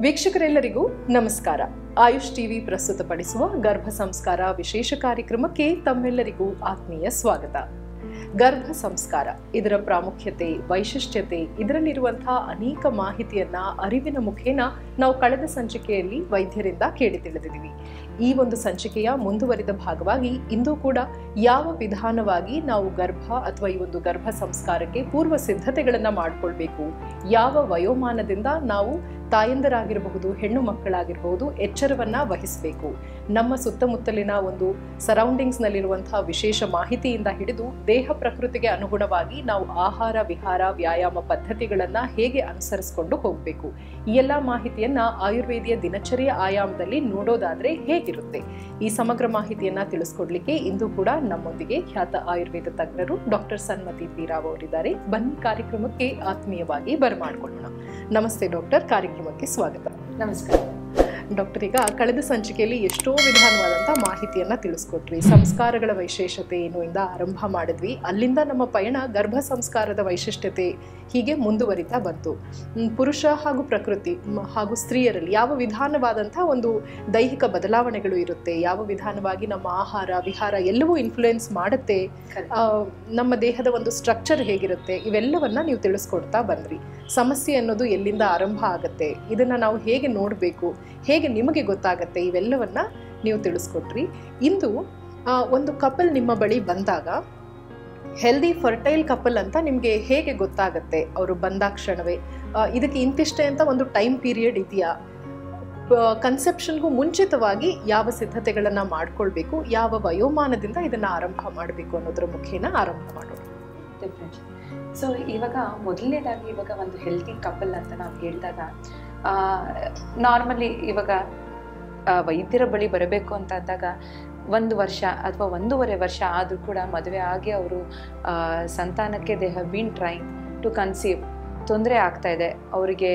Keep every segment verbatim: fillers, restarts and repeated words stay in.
ವೀಕ್ಷಕರೆಲ್ಲರಿಗೂ ನಮಸ್ಕಾರ. ಆಯುಷ್ ಟಿವಿ ಪ್ರಸ್ತುತಪಡಿಸುವ ಗರ್ಭ ಸಂಸ್ಕಾರ ವಿಶೇಷ ಕಾರ್ಯಕ್ರಮಕ್ಕೆ ತಮ್ಮೆಲ್ಲರಿಗೂ ಆತ್ಮೀಯ ಸ್ವಾಗತ. ಗರ್ಭ ಸಂಸ್ಕಾರ, ಇದರ ಪ್ರಾಮುಖ್ಯತೆ, ವೈಶಿಷ್ಟ್ಯತೆ, ಇದರಲ್ಲಿರುವಂತಹ ಅನೇಕ ಮಾಹಿತಿಯನ್ನ ಅರಿವಿನ ಮುಖೇನ ನಾವು ಕಳೆದ ಸಂಚಿಕೆಯಲ್ಲಿ ವೈದ್ಯರಿಂದ ಕೇಳಿ ತಿಳಿದಿದ್ದೀವಿ. ಈ ಒಂದು ಸಂಚಿಕೆಯ ಮುಂದುವರಿದ ಭಾಗವಾಗಿ ಇಂದು ಕೂಡ ಯಾವ ವಿಧಾನವಾಗಿ ನಾವು ಗರ್ಭ ಅಥವಾ ಈ ಒಂದು ಗರ್ಭ ಸಂಸ್ಕಾರಕ್ಕೆ ಪೂರ್ವ ಸಿದ್ಧತೆಗಳನ್ನ ಮಾಡಿಕೊಳ್ಬೇಕು, ಯಾವ ವಯೋಮಾನದಿಂದ ನಾವು ತಾಯಂದರಾಗಿರಬಹುದು, ಹೆಣ್ಣು ಮಕ್ಕಳಾಗಿರಬಹುದು, ಎಚ್ಚರವನ್ನ ವಹಿಸಬೇಕು, ನಮ್ಮ ಸುತ್ತಮುತ್ತಲಿನ ಒಂದು ಸರೌಂಡಿಂಗ್ಸ್ ನಲ್ಲಿರುವಂತಹ ವಿಶೇಷ ಮಾಹಿತಿಯಿಂದ ಹಿಡಿದು ದೇಹ ಪ್ರಕೃತಿಗೆ ಅನುಗುಣವಾಗಿ ನಾವು ಆಹಾರ ವಿಹಾರ ವ್ಯಾಯಾಮ ಪದ್ಧತಿಗಳನ್ನ ಹೇಗೆ ಅನುಸರಿಸಿಕೊಂಡು ಹೋಗಬೇಕು, ಈ ಎಲ್ಲ ಮಾಹಿತಿಯನ್ನ ಆಯುರ್ವೇದಿಯ ದಿನಚರಿಯ ಆಯಾಮದಲ್ಲಿ ನೋಡೋದಾದ್ರೆ ಹೇಗಿರುತ್ತೆ, ಈ ಸಮಗ್ರ ಮಾಹಿತಿಯನ್ನ ತಿಳಿಸ್ಕೊಡ್ಲಿಕ್ಕೆ ಇಂದು ಕೂಡ ನಮ್ಮೊಂದಿಗೆ ಖ್ಯಾತ ಆಯುರ್ವೇದ ತಜ್ಞರು ಡಾಕ್ಟರ್ ಸನ್ಮತಿ ಪಿ ರಾವ್ ಅವರಿದ್ದಾರೆ. ಬನ್ನಿ ಕಾರ್ಯಕ್ರಮಕ್ಕೆ ಆತ್ಮೀಯವಾಗಿ ಬರಮಾಡ್ಕೊಳ್ಳೋಣ. ನಮಸ್ತೆ ಡಾಕ್ಟರ್, ಕಾರ್ಯಕ್ರಮಕ್ಕೆ ಸ್ವಾಗತ. ನಮಸ್ಕಾರ ಡಾಕ್ಟರ್. ಈಗ ಕಳೆದ ಸಂಚಿಕೆಯಲ್ಲಿ ಎಷ್ಟೋ ವಿಧಾನವಾದಂಥ ಮಾಹಿತಿಯನ್ನ ತಿಳಿಸ್ಕೊಟ್ರಿ. ಸಂಸ್ಕಾರಗಳ ವೈಶೇಷತೆ ಏನು ಇಂದ ಆರಂಭ ಮಾಡಿದ್ವಿ, ಅಲ್ಲಿಂದ ನಮ್ಮ ಪಯಣ ಗರ್ಭ ಸಂಸ್ಕಾರದ ವೈಶಿಷ್ಟ್ಯತೆ ಹೀಗೆ ಮುಂದುವರಿತಾ ಬಂತು. ಪುರುಷ ಹಾಗೂ ಪ್ರಕೃತಿ ಹಾಗೂ ಸ್ತ್ರೀಯರಲ್ಲಿ ಯಾವ ವಿಧಾನವಾದಂಥ ಒಂದು ದೈಹಿಕ ಬದಲಾವಣೆಗಳು ಇರುತ್ತೆ, ಯಾವ ವಿಧಾನವಾಗಿ ನಮ್ಮ ಆಹಾರ ವಿಹಾರ ಎಲ್ಲವೂ ಇನ್ಫ್ಲೂಯೆನ್ಸ್ ಮಾಡುತ್ತೆ, ನಮ್ಮ ದೇಹದ ಒಂದು ಸ್ಟ್ರಕ್ಚರ್ ಹೇಗಿರುತ್ತೆ, ಇವೆಲ್ಲವನ್ನ ನೀವು ತಿಳಿಸ್ಕೊಡ್ತಾ ಬಂದ್ರಿ. ಸಮಸ್ಯೆ ಅನ್ನೋದು ಎಲ್ಲಿಂದ ಆರಂಭ ಆಗುತ್ತೆ, ಇದನ್ನ ನಾವು ಹೇಗೆ ನೋಡಬೇಕು, ಹೇಗೆ ನಿಮಗೆ ಗೊತ್ತಾಗತ್ತೆ, ಇವೆಲ್ಲವನ್ನ ನೀವು ತಿಳಿಸ್ಕೊಟ್ರಿ. ಇಂದು ಒಂದು ಕಪಲ್ ನಿಮ್ಮ ಬಳಿ ಬಂದಾಗ ಹೆಲ್ದಿ ಫರ್ಟೈಲ್ ಕಪಲ್ ಅಂತ ನಿಮಗೆ ಹೇಗೆ ಗೊತ್ತಾಗತ್ತೆ? ಅವರು ಬಂದಾಕ್ಷಣವೇ ಇದಕ್ಕೆ ಇಂತಿಷ್ಟೇ ಅಂತ ಒಂದು ಟೈಮ್ ಪೀರಿಯಡ್ ಇದೆಯಾ? ಕನ್ಸೆಪ್ಷನ್ಗೂ ಮುಂಚಿತವಾಗಿ ಯಾವ ಸಿದ್ಧತೆಗಳನ್ನ ಮಾಡ್ಕೊಳ್ಬೇಕು, ಯಾವ ವಯೋಮಾನದಿಂದ ಇದನ್ನ ಆರಂಭ ಮಾಡಬೇಕು ಅನ್ನೋದ್ರ ಮುಖೇನ ಆರಂಭ ಮಾಡೋಣ. ಡೆಫಿನೆಟ್ಲಿ. ಸೊ ಇವಾಗ ಮೊದಲನೇದಾಗಿ ಇವಾಗ ಒಂದು ಹೆಲ್ತಿ ಕಪಲ್ ಅಂತ ನಾವು ಹೇಳಿದಾಗ ನಾರ್ಮಲಿ ಇವಾಗ ವೈದ್ಯರ ಬಳಿ ಬರಬೇಕು ಅಂತ ಅಂದಾಗ ಒಂದು ವರ್ಷ ಅಥವಾ ಒಂದೂವರೆ ವರ್ಷ ಆದರೂ ಕೂಡ ಮದುವೆ ಆಗಿ ಅವರು ಸಂತಾನಕ್ಕೆ they have been trying to conceive, ತೊಂದರೆ ಆಗ್ತಾ ಇದೆ ಅವರಿಗೆ,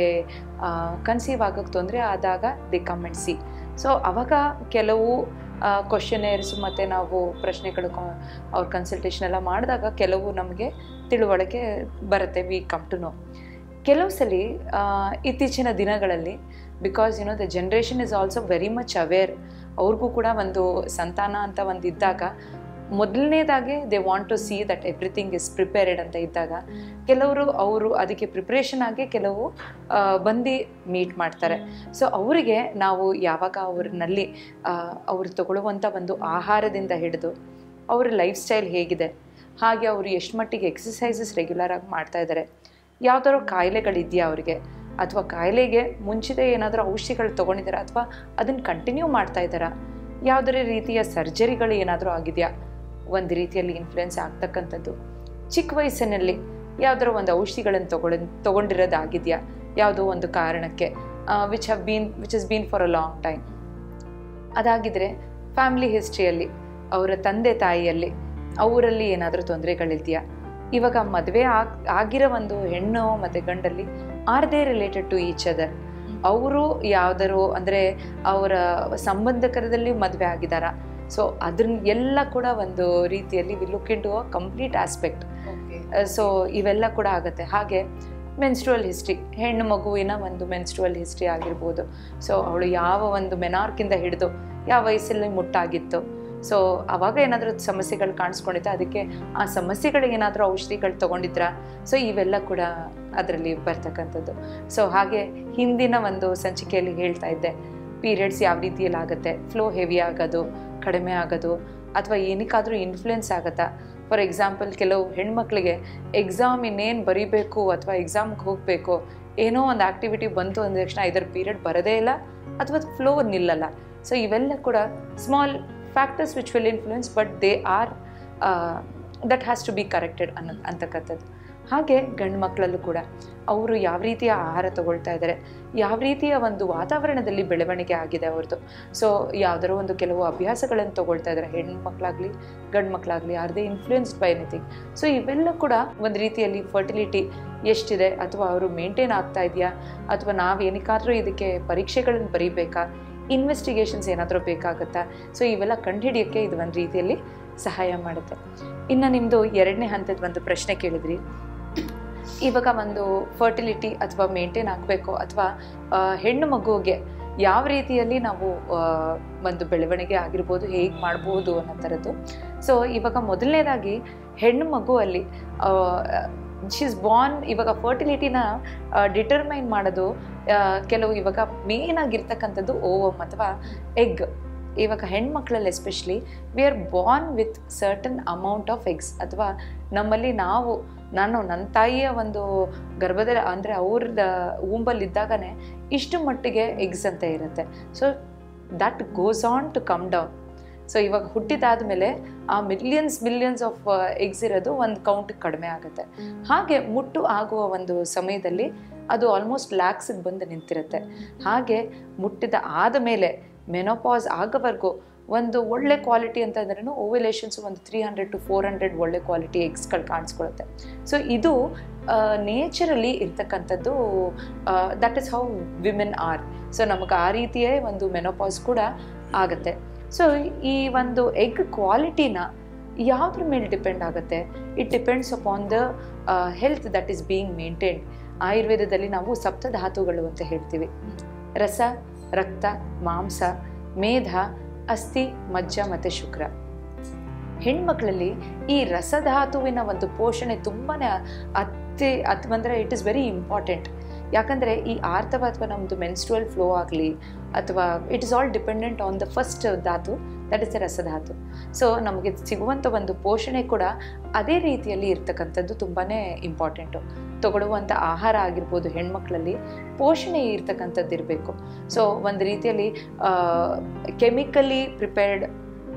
ಕನ್ಸೀವ್ ಆಗೋಕ್ಕೆ ತೊಂದರೆ ಆದಾಗ they come and see. So ಅವಾಗ ಕೆಲವು ಕ್ವಶನೇರ್ಸ್ ಮತ್ತು ನಾವು ಪ್ರಶ್ನೆಗಳು ಅವ್ರ ಕನ್ಸಲ್ಟೇಷನ್ ಎಲ್ಲ ಮಾಡಿದಾಗ ಕೆಲವು ನಮಗೆ ತಿಳುವಳಿಕೆ ಬರುತ್ತೆ, ವಿ ಕಮ್ ಟು ನೋ. ಕೆಲವು ಸಲ ಇತ್ತೀಚಿನ ದಿನಗಳಲ್ಲಿ because you know the generation is also very much aware, ಅವ್ರಿಗೂ ಕೂಡ ಒಂದು ಸಂತಾನ ಅಂತ ಒಂದು ಇದ್ದಾಗ ಮೊದಲನೇದಾಗೆ they want to see that everything is prepared ಅಂತ ಇದ್ದಾಗ ಕೆಲವರು ಅವರು ಅದಕ್ಕೆ ಪ್ರಿಪ್ರೇಷನ್ ಆಗಿ ಕೆಲವು ಬಂದು ಮೀಟ್ ಮಾಡ್ತಾರೆ. ಸೊ ಅವರಿಗೆ ನಾವು ಯಾವಾಗ ಅವ್ರನ್ನಲ್ಲಿ ಅವ್ರು ತಗೊಳ್ಳುವಂಥ ಒಂದು ಆಹಾರದಿಂದ ಹಿಡಿದು ಅವ್ರ ಲೈಫ್ ಸ್ಟೈಲ್ ಹೇಗಿದೆ, ಹಾಗೆ ಅವರು ಎಷ್ಟು ಮಟ್ಟಿಗೆ ಎಕ್ಸಸೈಸಸ್ ರೆಗ್ಯುಲರಾಗಿ ಮಾಡ್ತಾ ಇದ್ದಾರೆ, ಯಾವ್ದಾದ್ರು ಕಾಯಿಲೆಗಳಿದೆಯಾ ಅವರಿಗೆ, ಅಥವಾ ಕಾಯಿಲೆಗೆ ಮುಂಚಿತ ಏನಾದರೂ ಔಷಧಿಗಳು ತೊಗೊಂಡಿದ್ದಾರಾ ಅಥವಾ ಅದನ್ನು ಕಂಟಿನ್ಯೂ ಮಾಡ್ತಾ ಇದ್ದಾರಾ, ಯಾವುದೇ ರೀತಿಯ ಸರ್ಜರಿಗಳು ಏನಾದರೂ ಆಗಿದೆಯಾ, ಒಂದು ರೀತಿಯಲ್ಲಿ ಇನ್ಫ್ಲುಯೆನ್ಸ್ ಆಗ್ತಕ್ಕಂಥದ್ದು, ಚಿಕ್ಕ ವಯಸ್ಸಿನಲ್ಲಿ ಯಾವುದಾದ್ರು ಒಂದು ಔಷಧಿಗಳನ್ನು ತೊಗೊಂಡು ತೊಗೊಂಡಿರೋದಾಗಿದೆಯಾ ಯಾವುದೋ ಒಂದು ಕಾರಣಕ್ಕೆ, which have been which has been for a long time. ಅದಾಗಿದ್ದರೆ ಫ್ಯಾಮಿಲಿ ಹಿಸ್ಟ್ರಿಯಲ್ಲಿ ಅವರ ತಂದೆ ತಾಯಿಯಲ್ಲಿ ಅವರಲ್ಲಿ ಏನಾದರೂ ತೊಂದರೆಗಳಿದೆಯಾ, ಇವಾಗ ಮದುವೆ ಆಗ್ ಆಗಿರೋ ಒಂದು ಹೆಣ್ಣು ಮತ್ತು ಗಂಡಲ್ಲಿ are they related to each other, ಅವರು ಯಾವುದಾರು ಅಂದರೆ ಅವರ ಸಂಬಂಧಕರದಲ್ಲಿ ಮದುವೆ ಆಗಿದ್ದಾರಾ, ಸೊ ಅದನ್ನ ಎಲ್ಲ ಕೂಡ ಒಂದು ರೀತಿಯಲ್ಲಿ we look into a complete aspect. So ಇವೆಲ್ಲ ಕೂಡ ಆಗುತ್ತೆ. ಹಾಗೆ ಮೆನ್ಸ್ಟ್ರುವಲ್ ಹಿಸ್ಟ್ರಿ, ಹೆಣ್ಣು ಮಗುವಿನ ಒಂದು ಮೆನ್ಸ್ಟ್ರುವಲ್ ಹಿಸ್ಟ್ರಿ ಆಗಿರ್ಬೋದು. ಸೊ ಅವಳು ಯಾವ ಒಂದು ಮೆನಾರ್ಕಿಂದ ಹಿಡಿದು ಯಾವ ವಯಸ್ಸಲ್ಲಿ ಮುಟ್ಟಾಗಿತ್ತು, ಸೊ ಆವಾಗ ಏನಾದರೂ ಸಮಸ್ಯೆಗಳು ಕಾಣಿಸ್ಕೊಂಡಿದ್ದ, ಅದಕ್ಕೆ ಆ ಸಮಸ್ಯೆಗಳಿಗೆ ಏನಾದರೂ ಔಷಧಿಗಳು ತೊಗೊಂಡಿದ್ರಾ, ಸೊ ಇವೆಲ್ಲ ಕೂಡ ಅದರಲ್ಲಿ ಬರ್ತಕ್ಕಂಥದ್ದು. ಸೊ ಹಾಗೆ ಹಿಂದಿನ ಒಂದು ಸಂಚಿಕೆಯಲ್ಲಿ ಹೇಳ್ತಾ ಇದ್ದೆ, ಪೀರಿಯಡ್ಸ್ ಯಾವ ರೀತಿಯಲ್ಲಿ ಆಗುತ್ತೆ, ಫ್ಲೋ ಹೆವಿ ಆಗೋದು, ಕಡಿಮೆ ಆಗೋದು, ಅಥವಾ ಏನಕ್ಕಾದರೂ ಇನ್ಫ್ಲುಯೆನ್ಸ್ ಆಗುತ್ತಾ. ಫಾರ್ ಎಕ್ಸಾಂಪಲ್, ಕೆಲವು ಹೆಣ್ಮಕ್ಳಿಗೆ ಎಕ್ಸಾಮ್ ಇನ್ನೇನು ಬರೀಬೇಕು ಅಥವಾ ಎಕ್ಸಾಮ್ಗೆ ಹೋಗಬೇಕು, ಏನೋ ಒಂದು ಆ್ಯಕ್ಟಿವಿಟಿ ಬಂತು ಅಂದ ತಕ್ಷಣ ಇದರ ಪೀರಿಯಡ್ ಬರೋದೇ ಇಲ್ಲ ಅಥವಾ ಫ್ಲೋ ನಿಲ್ಲಲ್ಲ. ಸೊ ಇವೆಲ್ಲ ಕೂಡ small factors which will influence, but they are that has to be corrected ಅನ್ನೋ ಅಂತಕ್ಕಂಥದ್ದು. ಹಾಗೆ ಗಂಡು ಮಕ್ಕಳಲ್ಲೂ ಕೂಡ ಅವರು ಯಾವ ರೀತಿಯ ಆಹಾರ ತಗೊಳ್ತಾ ಇದ್ದಾರೆ, ಯಾವ ರೀತಿಯ ಒಂದು ವಾತಾವರಣದಲ್ಲಿ ಬೆಳವಣಿಗೆ ಆಗಿದೆ ಅವ್ರದ್ದು, ಸೊ ಯಾವುದಾದ್ರು ಒಂದು ಕೆಲವು ಅಭ್ಯಾಸಗಳನ್ನು ತೊಗೊಳ್ತಾ ಇದ್ದಾರೆ, ಹೆಣ್ಣು ಮಕ್ಕಳಾಗಲಿ ಗಂಡು ಮಕ್ಕಳಾಗಲಿ, are they influenced by anything. So ಇವೆಲ್ಲ ಕೂಡ ಒಂದು ರೀತಿಯಲ್ಲಿ ಫರ್ಟಿಲಿಟಿ ಎಷ್ಟಿದೆ, ಅಥವಾ ಅವರು ಮೇಂಟೈನ್ ಆಗ್ತಾ ಇದೆಯಾ, ಅಥವಾ ನಾವು ಏನಕ್ಕಾದರೂ ಇದಕ್ಕೆ ಪರೀಕ್ಷೆಗಳನ್ನು ಬರೀಬೇಕಾ, ಇನ್ವೆಸ್ಟಿಗೇಷನ್ಸ್ ಏನಾದರೂ ಬೇಕಾಗುತ್ತಾ, ಸೊ ಇವೆಲ್ಲ ಕಂಡುಹಿಡಿಯೋಕ್ಕೆ ಇದು ಒಂದು ರೀತಿಯಲ್ಲಿ ಸಹಾಯ ಮಾಡುತ್ತೆ. ಇನ್ನು ನಿಮ್ಮದು ಎರಡನೇ ಹಂತದ ಒಂದು ಪ್ರಶ್ನೆ ಕೇಳಿದ್ರಿ, ಇವಾಗ ಒಂದು ಫರ್ಟಿಲಿಟಿ ಅಥವಾ ಮೇಂಟೈನ್ ಆಗಬೇಕು ಅಥವಾ ಹೆಣ್ಣು ಮಗುವಿಗೆ ಯಾವ ರೀತಿಯಲ್ಲಿ ನಾವು ಒಂದು ಬೆಳವಣಿಗೆ ಆಗಿರ್ಬೋದು ಹೇಗೆ ಮಾಡ್ಬೋದು ಅನ್ನೋ ಥರದ್ದು. ಸೊ ಇವಾಗ ಮೊದಲನೇದಾಗಿ ಹೆಣ್ಣು ಮಗುವಲ್ಲಿ ಶಿ ಇಸ್ ಬಾರ್ನ್, ಇವಾಗ ಫರ್ಟಿಲಿಟಿನ ಡಿಟರ್ಮೈನ್ ಮಾಡೋದು ಕೆಲವು ಇವಾಗ ಮೇನ್ ಆಗಿರ್ತಕ್ಕಂಥದ್ದು ಓವಮ್ ಅಥವಾ ಎಗ್. ಇವಾಗ ಹೆಣ್ಮಕ್ಳಲ್ಲಿ especially we are born with certain amount of eggs, ಅಥವಾ ನಮ್ಮಲ್ಲಿ ನಾವು ನಾನು ನನ್ನ ತಾಯಿಯ ಒಂದು ಗರ್ಭದಲ್ಲಿ ಅಂದರೆ ಅವ್ರದ ಊಂಬಲ್ಲಿದ್ದಾಗನೇ ಇಷ್ಟು ಮಟ್ಟಿಗೆ ಎಗ್ಸ್ ಅಂತ ಇರುತ್ತೆ. So that goes on to come down. So ಇವಾಗ ಹುಟ್ಟಿದಾದ ಮೇಲೆ ಆ ಮಿಲಿಯನ್ಸ್ ಮಿಲಿಯನ್ಸ್ ಆಫ್ ಎಗ್ಸ್ ಇರೋದು ಒಂದು ಕೌಂಟಿಗೆ ಕಡಿಮೆ ಆಗುತ್ತೆ. ಹಾಗೆ ಮುಟ್ಟು ಆಗುವ ಒಂದು ಸಮಯದಲ್ಲಿ ಅದು ಆಲ್ಮೋಸ್ಟ್ ಲ್ಯಾಕ್ಸಿಗೆ ಬಂದು ನಿಂತಿರುತ್ತೆ. ಹಾಗೆ ಮುಟ್ಟಿದ ಆದ ಮೇಲೆ ಮೆನೋಪಾಸ್ ಆಗೋವರೆಗೂ ಒಂದು ಒಳ್ಳೆ ಕ್ವಾಲಿಟಿ ಅಂತಂದ್ರೂ ಓವ್ಯುಲೇಷನ್ಸು ಒಂದು three hundred to four hundred ಒಳ್ಳೆ ಕ್ವಾಲಿಟಿ ಎಗ್ಸ್ಗಳು ಕಾಣಿಸ್ಕೊಳುತ್ತೆ. ಸೊ ಇದು ನೇಚರಲ್ಲಿ ಇರ್ತಕ್ಕಂಥದ್ದು. That is how women are. So ನಮಗೆ ಆ ರೀತಿಯೇ ಒಂದು ಮೆನೋಪಾಸ್ ಕೂಡ ಆಗುತ್ತೆ. ಸೊ ಈ ಒಂದು ಎಗ್ ಕ್ವಾಲಿಟಿನ ಯಾವುದ್ರ ಮೇಲೆ ಡಿಪೆಂಡ್ ಆಗುತ್ತೆ? It depends upon the health that is being maintained. ಆಯುರ್ವೇದದಲ್ಲಿ ನಾವು ಸಪ್ತಧಾತುಗಳು ಅಂತ ಹೇಳ್ತೀವಿ. ರಸ, ರಕ್ತ, ಮಾಂಸ, ಮೇಧ, ಅಸ್ಥಿ, ಮಜ್ಜ ಮತ್ತು ಶುಕ್ರ. ಹೆಣ್ಮಕ್ಳಲ್ಲಿ ಈ ರಸಧಾತುವಿನ ಒಂದು ಪೋಷಣೆ ತುಂಬಾ ಅತಿ ಅಥವಾ ಅಂದರೆ ಇಟ್ ಇಸ್ ವೆರಿ ಇಂಪಾರ್ಟೆಂಟ್. ಯಾಕಂದರೆ ಈ ಆರ್ತವ ಅಥವಾ ನಮ್ಮದು ಮೆನ್ಸ್ಟ್ರುವಲ್ ಫ್ಲೋ ಆಗಲಿ ಅಥವಾ it is all dependent on the first dhatu, that is the rasadhatu. So ನಮಗೆ ಸಿಗುವಂಥ ಒಂದು ಪೋಷಣೆ ಕೂಡ ಅದೇ ರೀತಿಯಲ್ಲಿ ಇರ್ತಕ್ಕಂಥದ್ದು ತುಂಬಾ ಇಂಪಾರ್ಟೆಂಟು. ತಗೊಳ್ಳುವಂಥ ಆಹಾರ ಆಗಿರ್ಬೋದು, ಹೆಣ್ಮಕ್ಳಲ್ಲಿ ಪೋಷಣೆ ಇರ್ತಕ್ಕಂಥದ್ದು ಇರಬೇಕು. ಸೊ ಒಂದು ರೀತಿಯಲ್ಲಿ ಕೆಮಿಕಲಿ ಪ್ರಿಪೇರ್ಡ್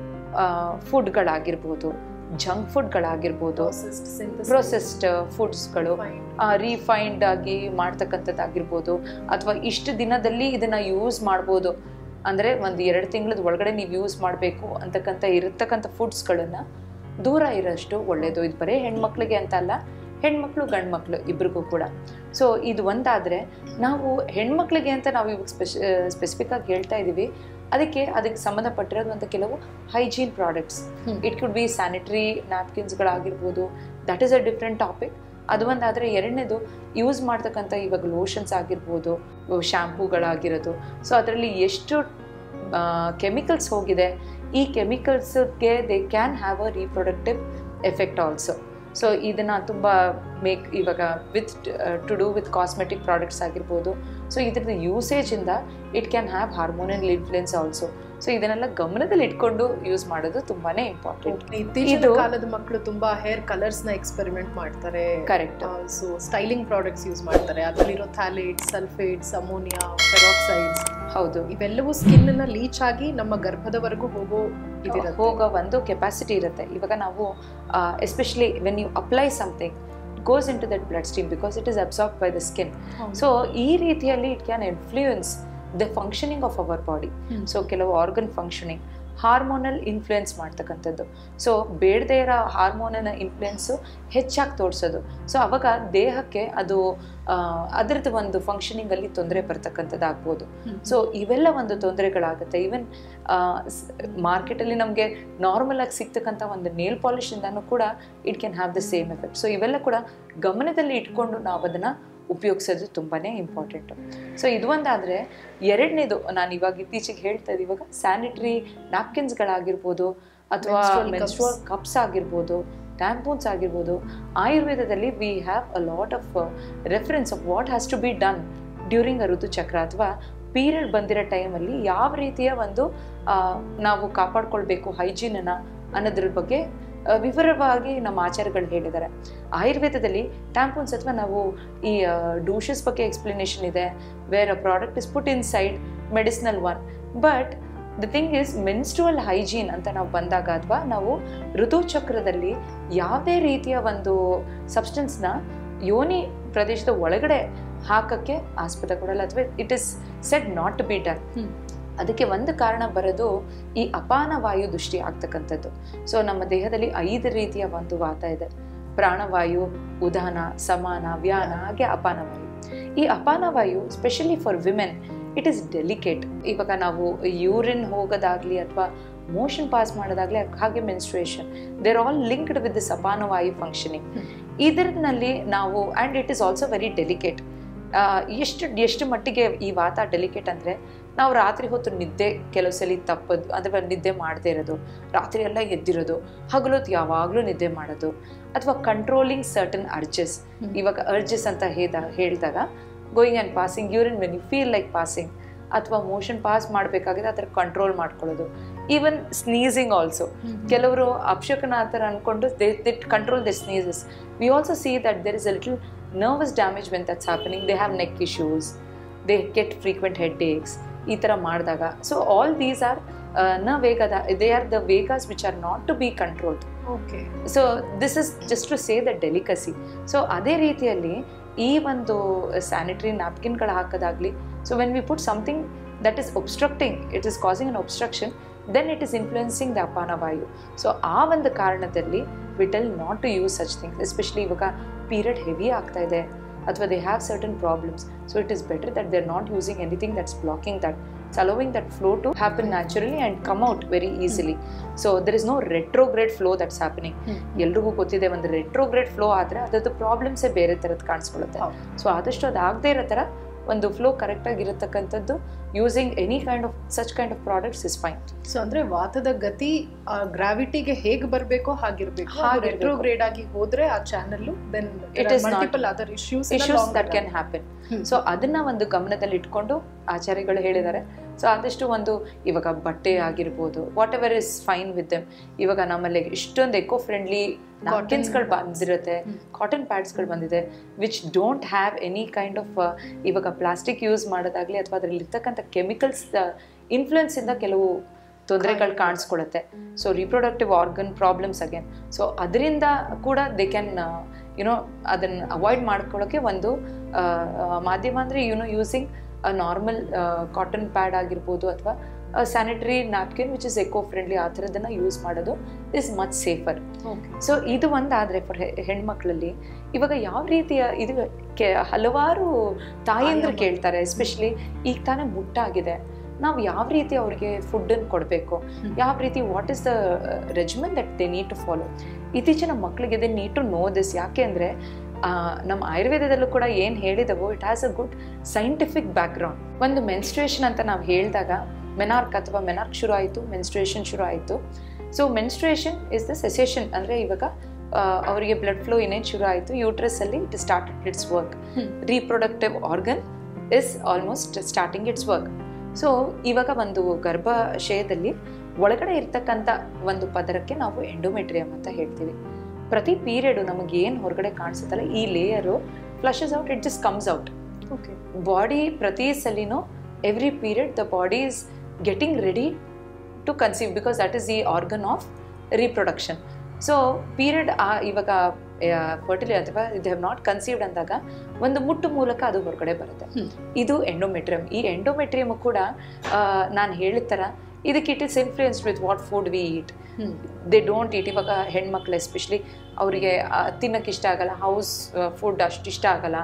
ಫುಡ್ಗಳಾಗಿರ್ಬೋದು, ಜಂಕ್ ಫುಡ್ಗಳಾಗಿರ್ಬೋದು, ಪ್ರೊಸೆಸ್ಡ್ ಫುಡ್ಸ್ಗಳು, ರಿಫೈನ್ಡ್ ಆಗಿ ಮಾಡ್ತಕ್ಕಂಥದ್ದಾಗಿರ್ಬೋದು, ಅಥವಾ ಇಷ್ಟು ದಿನದಲ್ಲಿ ಇದನ್ನು ಯೂಸ್ ಮಾಡ್ಬೋದು ಅಂದರೆ ಒಂದು ಎರಡು ತಿಂಗಳದ ಒಳಗಡೆ ನೀವು ಯೂಸ್ ಮಾಡಬೇಕು ಅಂತಕ್ಕಂಥ ಇರತಕ್ಕಂಥ ಫುಡ್ಸ್ಗಳನ್ನು ದೂರ ಇರೋಷ್ಟು ಒಳ್ಳೆಯದು. ಇದು ಬರೀ ಹೆಣ್ಮಕ್ಳಿಗೆ ಅಂತ ಅಲ್ಲ, ಹೆಣ್ಮಕ್ಳು ಗಂಡು ಮಕ್ಕಳು ಇಬ್ರಿಗೂ ಕೂಡ. ಸೊ ಇದು ಒಂದಾದರೆ ನಾವು ಹೆಣ್ಮಕ್ಳಿಗೆ ಅಂತ ನಾವು ಇವಾಗ ಸ್ಪೆಷ ಸ್ಪೆಸಿಫಿಕ್ಕಾಗಿ ಹೇಳ್ತಾ ಇದ್ದೀವಿ. ಅದಕ್ಕೆ ಅದಕ್ಕೆ ಸಂಬಂಧಪಟ್ಟಿರೋದು ಅಂತ ಕೆಲವು hygiene products. It could be sanitary ನ್ಯಾಪ್ಕಿನ್ಸ್ಗಳಾಗಿರ್ಬೋದು, that is a different topic. ಅದು ಒಂದಾದರೆ ಎರಡನೇದು ಯೂಸ್ ಮಾಡ್ತಕ್ಕಂಥ ಇವಾಗ ಲೋಷನ್ಸ್ ಆಗಿರ್ಬೋದು, ಶ್ಯಾಂಪೂಗಳಾಗಿರೋದು. ಸೊ ಅದರಲ್ಲಿ ಎಷ್ಟು ಕೆಮಿಕಲ್ಸ್ ಹೋಗಿದೆ, ಈ ಕೆಮಿಕಲ್ಸ್ಗೆ they can have a reproductive effect also. So ಇದನ್ನು ತುಂಬ ಮೇಕ್ ಇವಾಗ with to do with cosmetic products ಆಗಿರ್ಬೋದು. ಸೊ ಇದ್ರದ್ದು ಯೂಸೇಜಿಂದ it can have hormonal influence also. So ಇದನ್ನೆಲ್ಲ ಗಮನದಲ್ಲಿ ಇಟ್ಕೊಂಡು ಯೂಸ್ ಮಾಡೋದು ತುಂಬಾನೇ ಇಂಪಾರ್ಟೆಂಟ್. ಇತ್ತೀಚಿನ ಕಾಲದ ಮಕ್ಕಳು ತುಂಬಾ ಹೇರ್ ಕಲರ್ಸ್ ನ ಎಕ್ಸ್ಪೆರಿಮೆಂಟ್ ಮಾಡ್ತಾರೆ. Correct. So styling products use ಮಾಡ್ತಾರೆ. ಅದರಲ್ಲಿರೋ ಥ್ಯಾಲೇಟ್ಸ್, ಸಲ್ಫೇಟ್ಸ್, ಅಮೋನಿಯಾ, ಪೆರಾಕ್ಸೈಡ್ಸ್, ಹೌದು, ಇವೆಲ್ಲವೂ ಸ್ಕಿನ್ ನ ಲೀಚ್ ಆಗಿ ನಮ್ಮ ಗರ್ಭದವರೆಗೂ ಹೋಗೋ ಹೋಗೋ ಒಂದು ಕೆಪಾಸಿಟಿ ಇರುತ್ತೆ. ಇವಾಗ ನಾವು especially when you apply something goes into that bloodstream because it is absorbed by the skin. So ಈ ರೀತಿಯಲ್ಲಿ it can influence the functioning of our body. So ಕೆಲವು ಆರ್ಗನ್ ಫಂಕ್ಷನಿಂಗ್, ಹಾರ್ಮೋನಲ್ ಇನ್ಫ್ಲುಯೆನ್ಸ್ ಮಾಡ್ತಕ್ಕಂಥದ್ದು. So ಬೇಡದೇ ಇರೋ hormonal influence ಹೆಚ್ಚಾಗಿ ತೋರಿಸೋದು. So ಅವಾಗ ದೇಹಕ್ಕೆ ಅದು ಅದರದ್ದು ಒಂದು ಫಂಕ್ಷನಿಂಗಲ್ಲಿ ತೊಂದರೆ ಬರ್ತಕ್ಕಂಥದ್ದು ಆಗ್ಬೋದು. ಸೊ ಇವೆಲ್ಲ ಒಂದು ತೊಂದರೆಗಳಾಗುತ್ತೆ. ಈವನ್ ಮಾರ್ಕೆಟಲ್ಲಿ ನಮಗೆ ನಾರ್ಮಲ್ ಆಗಿ ಸಿಗ್ತಕ್ಕಂಥ ಒಂದು ನೇಲ್ ಪಾಲಿಶಿಂದನೂ ಕೂಡ it can have the same effect. So ಇವೆಲ್ಲ ಕೂಡ ಗಮನದಲ್ಲಿ ಇಟ್ಕೊಂಡು ನಾವು ಅದನ್ನು ಉಪಯೋಗಿಸೋದು ತುಂಬಾ ಇಂಪಾರ್ಟೆಂಟು. ಸೊ ಇದು ಒಂದಾದರೆ ಎರಡನೇದು ನಾನು ಇವಾಗ ಇತ್ತೀಚೆಗೆ ಹೇಳ್ತಾ ಇದ್ದೆ, ಇವಾಗ ಸ್ಯಾನಿಟರಿ ನ್ಯಾಪ್ಕಿನ್ಸ್ಗಳಾಗಿರ್ಬೋದು ಅಥವಾ ಮೆನ್ಸ್ಟ್ರುವಲ್ ಕಪ್ಸ್ ಆಗಿರ್ಬೋದು, ಟ್ಯಾಂಪೂನ್ಸ್ ಆಗಿರ್ಬೋದು. ಆಯುರ್ವೇದದಲ್ಲಿ we have a lot of reference of what has to be done during a ಋತುಚಕ್ರ ಅಥವಾ ಪೀರಿಯಡ್ ಬಂದಿರೋ ಟೈಮಲ್ಲಿ ಯಾವ ರೀತಿಯ ಒಂದು ನಾವು ಕಾಪಾಡ್ಕೊಳ್ಬೇಕು ಹೈಜೀನನ್ನು ಅನ್ನೋದ್ರ ಬಗ್ಗೆ ವಿವರವಾಗಿ ನಮ್ಮ ಆಚಾರ್ಯಗಳು ಹೇಳಿದ್ದಾರೆ. ಆಯುರ್ವೇದದಲ್ಲಿ ಟ್ಯಾಂಪೂನ್ಸ್ ಅಥವಾ ನಾವು ಈ ಡೂಷಸ್ ಬಗ್ಗೆ ಎಕ್ಸ್ಪ್ಲನೇಷನ್ ಇದೆ, where a product is put inside medicinal one. But the thing is menstrual hygiene ಅಂತ ನಾವು ಬಂದಾಗ ಅಥವಾ ನಾವು ಋತುಚಕ್ರದಲ್ಲಿ ಯಾವುದೇ ರೀತಿಯ ಒಂದು ಸಬ್ಸ್ಟೆನ್ಸ್ನ ಯೋನಿ ಪ್ರದೇಶದ ಒಳಗಡೆ ಹಾಕಕ್ಕೆ ಆಸ್ಪದ ಕೊಡಲ್ಲ ಅಥವಾ it is said not to be done. ಅದಕ್ಕೆ ಒಂದು ಕಾರಣ ಬರೋದು ಈ ಅಪಾನ ವಾಯು ದೃಷ್ಟಿ ಆಗ್ತಕ್ಕಂಥದ್ದು. ಸೊ ನಮ್ಮ ದೇಹದಲ್ಲಿ ಐದು ರೀತಿಯ ಒಂದು ವಾತ ಇದೆ: ಪ್ರಾಣವಾಯು, ಉದಾನ, ಸಮಾನ, ವ್ಯಾನ, ಹಾಗೆ ಅಪಾನ ವಾಯು. ಈ ಅಪಾನ ವಾಯು specially for women it is delicate. ಇವಾಗ ನಾವು ಯೂರಿನ್ ಹೋಗೋದಾಗ್ಲಿ ಅಥವಾ ಮೋಷನ್ ಪಾಸ್ ಮಾಡೋದಾಗಲಿ ಹಾಗೆ menstruation, they are all linked with this apanavayu functioning. ಇದರಲ್ಲಿ ನಾವು and it is also very delicate. ಎಷ್ಟು ಎಷ್ಟು ಮಟ್ಟಿಗೆ ಈ ವಾತ ಡೆಲಿಕೇಟ್ ಅಂದರೆ, ನಾವು ರಾತ್ರಿ ಹೊತ್ತು ನಿದ್ದೆ ಕೆಲವು ಸಲ ತಪ್ಪದು, ಅಥವಾ ನಿದ್ದೆ ಮಾಡದೇ ಇರೋದು, ರಾತ್ರಿ ಎಲ್ಲ ಎದ್ದಿರೋದು, ಹಗಲೊತ್ತು ಯಾವಾಗಲೂ ನಿದ್ದೆ ಮಾಡೋದು, ಅಥವಾ ಕಂಟ್ರೋಲಿಂಗ್ ಸರ್ಟನ್ ಅರ್ಜಸ್. ಇವಾಗ ಅರ್ಜಸ್ ಅಂತ ಹೇಳ್ದ ಹೇಳಿದಾಗ going and passing urine when you feel like passing, ಅಥವಾ ಮೋಷನ್ ಪಾಸ್ ಮಾಡಬೇಕಾಗಿದೆ ಆ ಥರ ಕಂಟ್ರೋಲ್ ಮಾಡ್ಕೊಳ್ಳೋದು. ಈವನ್ ಸ್ನೀಸಿಂಗ್ ಆಲ್ಸೋ, ಕೆಲವರು ಅಪಶಕನ ಆ ಥರ ಅಂದ್ಕೊಂಡು they they control the sneezes. We also see that there is a little nervous damage when that's happening. They have neck issues, they get frequent headaches ಈ ಥರ ಮಾಡಿದಾಗ. ಸೊ ಆಲ್ ದೀಸ್ ಆರ್ ನ ವೇಗದ, they are the vegas which are not to be controlled. Okay, so this is just to say the delicacy. So ಅದೇ ರೀತಿಯಲ್ಲಿ ಈ ಒಂದು sanitary ನ್ಯಾಪ್ಕಿನ್ಗಳು ಹಾಕೋದಾಗಲಿ, so when we put something that is obstructing, it is causing an obstruction, then it is influencing the apanavayu. ಸೊ ಆ ಒಂದು ಕಾರಣದಲ್ಲಿ we tell not to use such things, especially ಇವಾಗ ಪೀರಿಯಡ್ ಹೆವಿ ಆಗ್ತಾ ಇದೆ ಅಥವಾ they have certain problems, so it is better that they're not using anything that's blocking that. It's allowing that flow to happen naturally and come out very easily. So there is no retrograde flow that's happening. ಎಲ್ರಿಗೂ ಗೊತ್ತಿದೆ, ಒಂದು retrograde flow ಆದರೆ ಅದರದ್ದು ಪ್ರಾಬ್ಲಮ್ಸೇ ಬೇರೆ ಥರದ್ದು ಕಾಣಿಸ್ಕೊಳ್ಳುತ್ತೆ. So ಆದಷ್ಟು ಅದು ಆಗದೆ ಇರೋ ಥರ ಒಂದು ಫ್ಲೋ ಕರೆಕ್ಟಾಗಿರತಕ್ಕಂಥದ್ದು using any kind of such kind of products is fine. So ಅಂದ್ರೆ ವಾತದ ಗತಿ ಗ್ರಾವಿಟಿಗೆ ಹೇಗೆ ಬರಬೇಕೋ ಹಾಗಿರಬೇಕು. ರೆಟ್ರೋಗ್ರೇಡ್ ಆಗಿ ಹೋದ್ರೆ ಆ channel then it is multiple other issues issues that can happen. So ಅದನ್ನ ಒಂದು ಗಮನದಲ್ಲಿ ಇಟ್ಕೊಂಡು ಆಚಾರ್ಯಗಳು ಹೇಳಿದ್ದಾರೆ. ಸೊ ಆದಷ್ಟು ಒಂದು ಇವಾಗ ಬಟ್ಟೆ ಆಗಿರ್ಬೋದು, whatever is fine with them. ಇವಾಗ ನಮ್ಮಲ್ಲಿ ಇಷ್ಟೊಂದು ಎಕೋ ಫ್ರೆಂಡ್ಲಿ ನಾಪ್ಕಿನ್ಸ್ಗಳು ಬಂದಿರುತ್ತೆ, ಕಾಟನ್ ಪ್ಯಾಡ್ಸ್ಗಳು ಬಂದಿದೆ, which don't have any kind of ಇವಾಗ ಪ್ಲಾಸ್ಟಿಕ್ ಯೂಸ್ ಮಾಡೋದಾಗಲಿ ಅಥವಾ ಅದರಲ್ಲಿ ಇರ್ತಕ್ಕಂಥ ಕೆಮಿಕಲ್ಸ್ ಇನ್ಫ್ಲುಯೆನ್ಸಿಂದ ಕೆಲವು ತೊಂದರೆಗಳು ಕಾಣಿಸ್ಕೊಳುತ್ತೆ. So reproductive organ problems again. So ಅದರಿಂದ ಕೂಡ ದೇ ಕ್ಯಾನ್ ಯುನೋ ಅದನ್ನು ಅವಾಯ್ಡ್ ಮಾಡ್ಕೊಳ್ಳೋಕ್ಕೆ ಒಂದು ಮಾಧ್ಯಮ ಅಂದರೆ you know using a normal cotton pad ಆಗಿರ್ಬೋದು ಅಥವಾ sanitary napkin which is eco friendly, ಆ ಥರದನ್ನು ಯೂಸ್ ಮಾಡೋದು ಇಸ್ ಮಚ್ ಸೇಫರ್. ಸೊ ಇದು ಒಂದಾದರೆ ಫಾರ್ ಹೆಣ್ಮಕ್ಳಲ್ಲಿ ಇವಾಗ ಯಾವ ರೀತಿಯ ಇದು ಕೆ ಹಲವಾರು ತಾಯಂದ್ರು ಕೇಳ್ತಾರೆ, ಎಸ್ಪೆಷಲಿ ಈಗ ತಾನೇ ಮುಟ್ಟಾಗಿದೆ, ನಾವು ಯಾವ ರೀತಿ ಅವ್ರಿಗೆ ಫುಡ್ಡನ್ನು ಕೊಡಬೇಕು, ಯಾವ ರೀತಿ what is the regiment that they need to follow. ಇತ್ತೀಚಿನ ಮಕ್ಕಳಿಗೆ they need to know this. ಯಾಕೆ ಅಂದರೆ ನಮ್ಮ ಆಯುರ್ವೇದದಲ್ಲೂ ಕೂಡ ಏನು ಹೇಳಿದವೋ it has a good scientific background. ಒಂದು ಮೆನ್ಸ್ಟ್ರೇಷನ್ ಅಂತ ನಾವು ಹೇಳಿದಾಗ ಮೆನಾರ್ಕ್ ಅಥವಾ ಮೆನಾರ್ಕ್ ಶುರು ಆಯಿತು, ಮೆನ್ಸ್ಟ್ರೇಷನ್ ಶುರು ಆಯಿತು. So menstruation is the cessation, ಅಂದರೆ ಇವಾಗ ಅವರಿಗೆ ಬ್ಲಡ್ ಫ್ಲೋ ಇನ್ನೇನು ಶುರು ಆಯಿತು, ಯೂಟ್ರಸ್ಸಲ್ಲಿ it started its work, reproductive organ is almost starting its work. So ಇವಾಗ ಒಂದು ಗರ್ಭಾಶಯದಲ್ಲಿ ಒಳಗಡೆ ಇರ್ತಕ್ಕಂಥ ಒಂದು ಪದರಕ್ಕೆ ನಾವು ಎಂಡೋಮೆಟ್ರಿಯಮ್ ಅಂತ ಹೇಳ್ತೀವಿ. ಪ್ರತಿ ಪೀರಿಯಡು ನಮಗೆ ಏನು ಹೊರಗಡೆ ಕಾಣಿಸುತ್ತಲ್ಲ ಈ layer flushes out, it just comes out. Okay, body ಪ್ರತಿ ಸಲಿನೂ every period the body is getting ready to conceive because that is the organ of reproduction. So period ಆ ಇವಾಗ ಫರ್ಟಿಲಿ ಅಥವಾ ದೇ ಹ್ಯಾವ್ ನಾಟ್ ಕನ್ಸೀವ್ಡ್ ಅಂದಾಗ ಒಂದು ಮುಟ್ಟು ಮೂಲಕ ಅದು ಹೊರಗಡೆ ಬರುತ್ತೆ. ಇದು ಎಂಡೋಮೆಟ್ರಿಯಮ್. ಈ ಎಂಡೋಮೆಟ್ರಿಯಮ್ ಕೂಡ ನಾನು ಹೇಳಿದ ಥರ ಇದಕ್ಕೆ it is influenced with what food we eat. They don't eat. ಇವಾಗ ಹೆಣ್ಮಕ್ಳು ಎಸ್ಪೆಷಲಿ ಅವರಿಗೆ ತಿನ್ನೋಕ್ಕೆ ಇಷ್ಟ ಆಗಲ್ಲ, ಹೌಸ್ ಫುಡ್ ಅಷ್ಟು ಇಷ್ಟ ಆಗಲ್ಲ,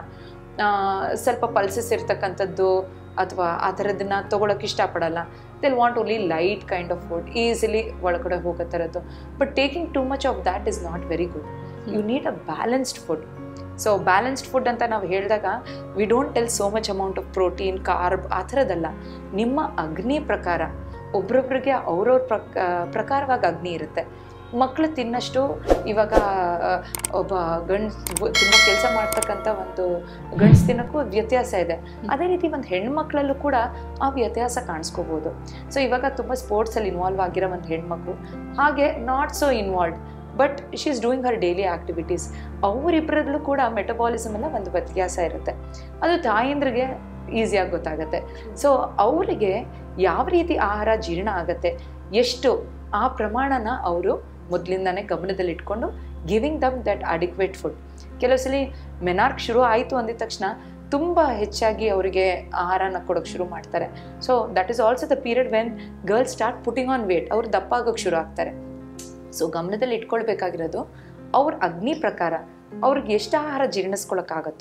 ಸ್ವಲ್ಪ ಪಲ್ಸಸ್ ಇರ್ತಕ್ಕಂಥದ್ದು ಅಥವಾ ಆ ಥರದನ್ನ ತೊಗೊಳಕ್ಕೆ ಇಷ್ಟಪಡಲ್ಲ. They want only light kind of food, easily ಒಳಗಡೆ ಹೋಗೋ ಥರದ್ದು. But taking too much of that is not very good. You need a balanced food. So balanced food ಅಂತ ನಾವು ಹೇಳಿದಾಗ we don't tell so much amount of protein, carb ಆ ಥರದ್ದಲ್ಲ. ನಿಮ್ಮ ಅಗ್ನಿ ಪ್ರಕಾರ ಒಬ್ರೊಬ್ರಿಗೆ ಅವ್ರವ್ರ ಪ್ರಕ ಪ್ರಕಾರವಾಗಿ ಅಗ್ನಿ ಇರುತ್ತೆ. ಮಕ್ಕಳು ತಿನ್ನಷ್ಟು ಇವಾಗ ಒಬ್ಬ ಗಂಡ್ಸ್ ತುಂಬ ಕೆಲಸ ಮಾಡ್ತಕ್ಕಂಥ ಒಂದು ಗಂಡ್ಸ್ ತಿನ್ನೋಕ್ಕೂ ವ್ಯತ್ಯಾಸ ಇದೆ. ಅದೇ ರೀತಿ ಒಂದು ಹೆಣ್ಮಕ್ಳಲ್ಲೂ ಕೂಡ ಆ ವ್ಯತ್ಯಾಸ ಕಾಣಿಸ್ಕೋಬೋದು. ಸೊ ಇವಾಗ ತುಂಬ ಸ್ಪೋರ್ಟ್ಸಲ್ಲಿ ಇನ್ವಾಲ್ವ್ ಆಗಿರೋ ಒಂದು ಹೆಣ್ಮಕ್ಳು, ಹಾಗೆ not so involved but she is doing her daily activities, ಅವರಿಬ್ಬರಲ್ಲೂ ಕೂಡ ಮೆಟಬಾಲಿಸಮ್ ಎಲ್ಲ ಒಂದು ವ್ಯತ್ಯಾಸ ಇರುತ್ತೆ. ಅದು ತಾಯಂದ್ರಿಗೆ ಈಸಿಯಾಗಿ ಗೊತ್ತಾಗುತ್ತೆ. ಸೊ ಅವರಿಗೆ ಯಾವ ರೀತಿ ಆಹಾರ ಜೀರ್ಣ ಆಗುತ್ತೆ, ಎಷ್ಟು ಆ ಪ್ರಮಾಣನ ಅವರು ಮೊದಲಿಂದಾನೇ ಗಮನದಲ್ಲಿಟ್ಕೊಂಡು giving them that adequate food. ಕೆಲವು ಸಲ ಮೆನಾರ್ಕ್ ಶುರು ಆಯಿತು ಅಂದಿದ ತಕ್ಷಣ ತುಂಬ ಹೆಚ್ಚಾಗಿ ಅವರಿಗೆ ಆಹಾರನ ಕೊಡೋಕ್ಕೆ ಶುರು ಮಾಡ್ತಾರೆ. So that is also the period when girls start putting on weight, ಅವ್ರು ದಪ್ಪ ಆಗೋಕ್ಕೆ ಶುರು ಆಗ್ತಾರೆ. ಸೊ ಗಮನದಲ್ಲಿ ಇಟ್ಕೊಳ್ಬೇಕಾಗಿರೋದು ಅವ್ರ ಅಗ್ನಿ ಪ್ರಕಾರ ಅವ್ರಿಗೆ ಎಷ್ಟು ಆಹಾರ ಜೀರ್ಣಿಸ್ಕೊಳಕ್ಕಾಗತ್ತೋ